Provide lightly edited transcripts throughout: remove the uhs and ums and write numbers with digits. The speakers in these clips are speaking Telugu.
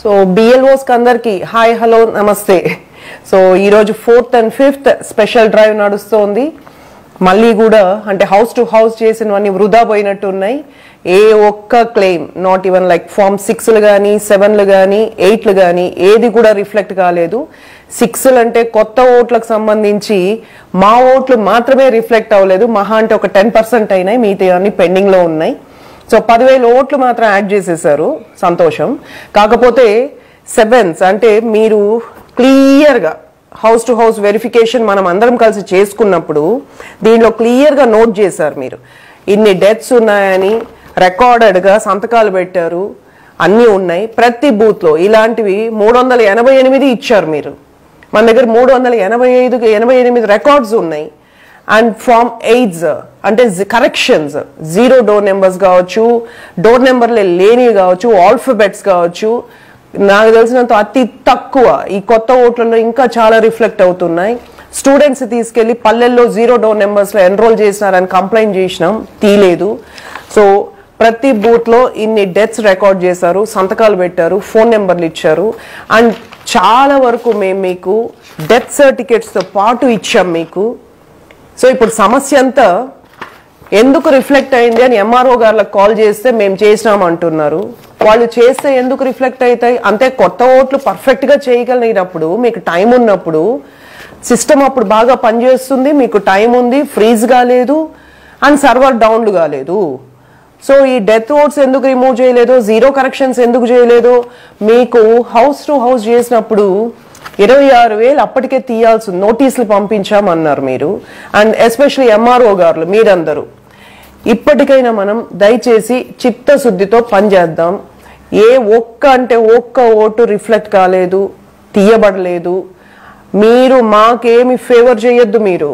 సో BLOs కందరికి హాయ్ హలో నమస్తే. సో ఈరోజు 4th and 5th special drive నడుస్తోంది. మళ్ళీ కూడా అంటే హౌస్ టు హౌస్ చేసినవన్నీ వృధా పోయినట్టు ఉన్నాయి. ఏ ఒక్క claim not even like form 6లు కానీ 7లు కానీ 8లు కానీ ఏది కూడా రిఫ్లెక్ట్ కాలేదు. 6లు అంటే కొత్త ఓట్లకు సంబంధించి మా ఓట్లు మాత్రమే రిఫ్లెక్ట్ అవ్వలేదు. మహా అంటే ఒక 10% అయినాయి, మిగతా అన్ని పెండింగ్ లో ఉన్నాయి. సో 10,000 ఓట్లు మాత్రం యాడ్ చేసేసారు, సంతోషం. కాకపోతే 7s అంటే మీరు క్లియర్ గా హౌస్ టు హౌస్ వెరిఫికేషన్ మనం అందరం కలిసి చేసుకున్నప్పుడు దీనిలో క్లియర్ గా నోట్ చేశారు. మీరు ఇన్ని డెత్స్ ఉన్నాయని రికార్డెడ్ గా సంతకాలు పెట్టారు, అన్ని ఉన్నాయి. ప్రతి బూత్ లో ఇలాంటివి 388 ఇచ్చారు మీరు. మన దగ్గర 388 రికార్డ్స్ ఉన్నాయి. అండ్ ఫామ్ 8 అంటే కరెక్షన్స్, 0 డోర్ నెంబర్స్ కావచ్చు, డోర్ నెంబర్లే లేనివి కావచ్చు, ఆల్ఫాబెట్స్ కావచ్చు. నాకు తెలిసినంత అతి తక్కువ ఈ కొత్త ఓట్లలో ఇంకా చాలా రిఫ్లెక్ట్ అవుతున్నాయి. స్టూడెంట్స్ తీసుకెళ్లి పల్లెల్లో 0 డోర్ నెంబర్స్ లో ఎన్రోల్ చేసినారని కంప్లైంట్ చేసినాం, తీలేదు. సో ప్రతి బూత్ లో ఇన్ని డెత్స్ రికార్డ్ చేశారు, సంతకాలు పెట్టారు, ఫోన్ నెంబర్లు ఇచ్చారు. అండ్ చాలా వరకు మేము మీకు డెత్ సర్టిఫికేట్స్ తో పాటు ఇచ్చాం మీకు. సో ఇప్పుడు సమస్య అంతా ఎందుకు రిఫ్లెక్ట్ అయింది అని MRO గారికి కాల్ చేస్తే మేము చేసినాం అంటున్నారు. వాళ్ళు చేస్తే ఎందుకు రిఫ్లెక్ట్ అవుతాయి అంటే కొత్త ఓట్లు పర్ఫెక్ట్ గా చేయగలిగినప్పుడు, మీకు టైం ఉన్నప్పుడు, సిస్టమ్ అప్పుడు బాగా పనిచేస్తుంది, మీకు టైం ఉంది, ఫ్రీజ్ కాలేదు అండ్ సర్వర్ డౌన్లు కాలేదు. సో ఈ డెత్ ఓట్స్ ఎందుకు రిమూవ్ చేయలేదు, 0 కరెక్షన్స్ ఎందుకు చేయలేదు? మీకు హౌస్ టు హౌస్ చేసినప్పుడు 26,000 అప్పటికే తీయాల్సి నోటీసులు పంపించామన్నారు మీరు. అండ్ ఎస్పెషల్లీ MRO గారు మీరందరూ ఇప్పటికైనా మనం దయచేసి చిత్తశుద్ధితో పనిచేద్దాం. ఏ ఒక్క ఓటు రిఫ్లెక్ట్ కాలేదు, తీయబడలేదు. మీరు మాకేమి ఫేవర్ చేయొద్దు, మీరు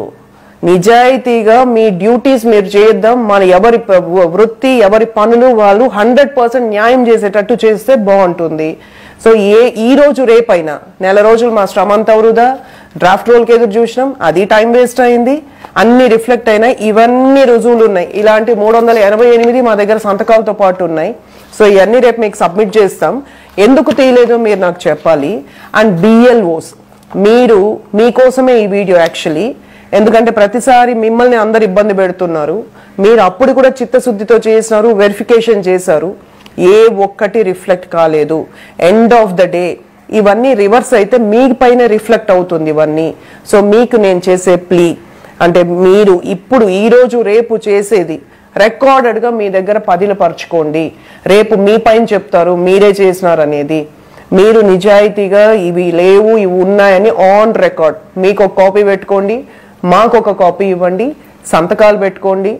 నిజాయితీగా మీ డ్యూటీస్ మీరు చేద్దాం. మన ఎవరి వృత్తి ఎవరి పనులు వాళ్ళు 100% న్యాయం చేసేటట్టు చేస్తే బాగుంటుంది. సో ఈ రోజు రేపైనా నెల రోజులు మా శ్రమ అంతా వృధా. డ్రాఫ్ట్ రోల్కి ఎదురు చూసినాం, అది టైం వేస్ట్ అయింది. అన్ని రిఫ్లెక్ట్ అయినాయి, ఇవన్నీ రుజువులు ఉన్నాయి. ఇలాంటి 388 మా దగ్గర సంతకాలతో పాటు ఉన్నాయి. సో ఇవన్నీ రేపు మీకు సబ్మిట్ చేస్తాం. ఎందుకు తీయలేదో మీరు నాకు చెప్పాలి. అండ్ BLOs మీరు మీకోసమే ఈ వీడియో యాక్చువల్లీ, ఎందుకంటే ప్రతిసారి మిమ్మల్ని అందరు ఇబ్బంది పెడుతున్నారు. మీరు అప్పుడు కూడా చిత్తశుద్ధితో చేసినారు, వెరిఫికేషన్ చేశారు, ఏ ఒక్కటి రిఫ్లెక్ట్ కాలేదు. ఎండ్ ఆఫ్ ద డే ఇవన్నీ రివర్స్ అయితే మీ పైన రిఫ్లెక్ట్ అవుతుంది ఇవన్నీ. సో మీకు నేను చేసే ప్లీ అంటే మీరు ఇప్పుడు ఈ రోజు రేపు చేసేది రికార్డెడ్ గా మీ దగ్గర పదిలపరచుకోండి. రేపు మీ పైన చెప్తారు మీరే చేసినారు అనేది. మీరు నిజాయితీగా ఇవి లేవు ఇవి ఉన్నాయని ఆన్ రికార్డ్ మీకు ఒక కాపీ పెట్టుకోండి, మాకు ఒక కాపీ ఇవ్వండి, సంతకాలు పెట్టుకోండి.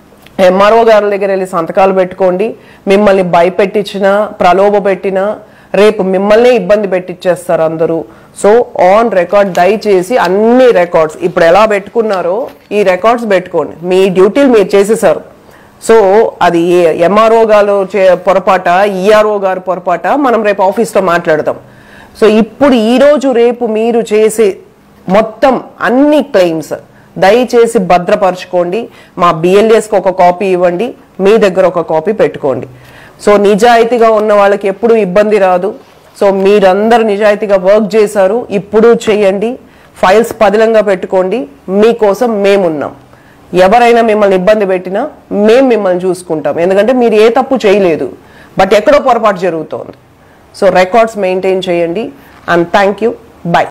MRO గారి దగ్గర వెళ్ళి సంతకాలు పెట్టుకోండి. మిమ్మల్ని భయపెట్టించినా ప్రలోభ పెట్టినా రేపు మిమ్మల్ని ఇబ్బంది పెట్టించేస్తారు అందరూ. సో ఆన్ రికార్డ్ దయచేసి అన్ని రికార్డ్స్ ఇప్పుడు ఎలా పెట్టుకున్నారో ఈ రికార్డ్స్ పెట్టుకోండి. మీ డ్యూటీలు మీరు చేసేసారు. సో అది MRO గారు పొరపాట, ERO గారు పొరపాట మనం రేపు ఆఫీస్లో మాట్లాడదాం. సో ఇప్పుడు ఈ రోజు రేపు మీరు చేసే మొత్తం అన్ని క్లెయిమ్స్ దయచేసి భద్రపరచుకోండి. మా BLAస్కి ఒక కాపీ ఇవ్వండి, మీ దగ్గర ఒక కాపీ పెట్టుకోండి. సో నిజాయితీగా ఉన్న వాళ్ళకి ఎప్పుడు ఇబ్బంది రాదు. సో మీరందరూ నిజాయితీగా వర్క్ చేశారు, ఇప్పుడు చేయండి. ఫైల్స్ పదిలంగా పెట్టుకోండి. మీకోసం మేమున్నాం. ఎవరైనా మిమ్మల్ని ఇబ్బంది పెట్టినా మేము మిమ్మల్ని చూసుకుంటాం, ఎందుకంటే మీరు ఏ తప్పు చేయలేదు, బట్ ఎక్కడో పొరపాటు జరుగుతోంది. సో రికార్డ్స్ మెయింటైన్ చేయండి. And thank you. బై.